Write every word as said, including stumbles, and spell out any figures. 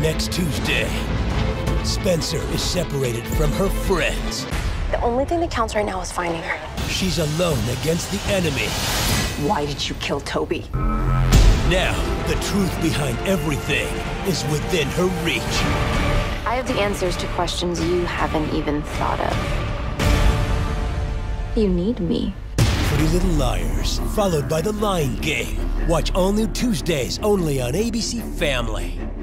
Next Tuesday, Spencer is separated from her friends. The only thing that counts right now is finding her. She's alone against the enemy. Why did you kill Toby? Now, the truth behind everything is within her reach. I have the answers to questions you haven't even thought of. You need me. Pretty Little Liars, followed by The Lying Game. Watch all new Tuesdays only on A B C Family.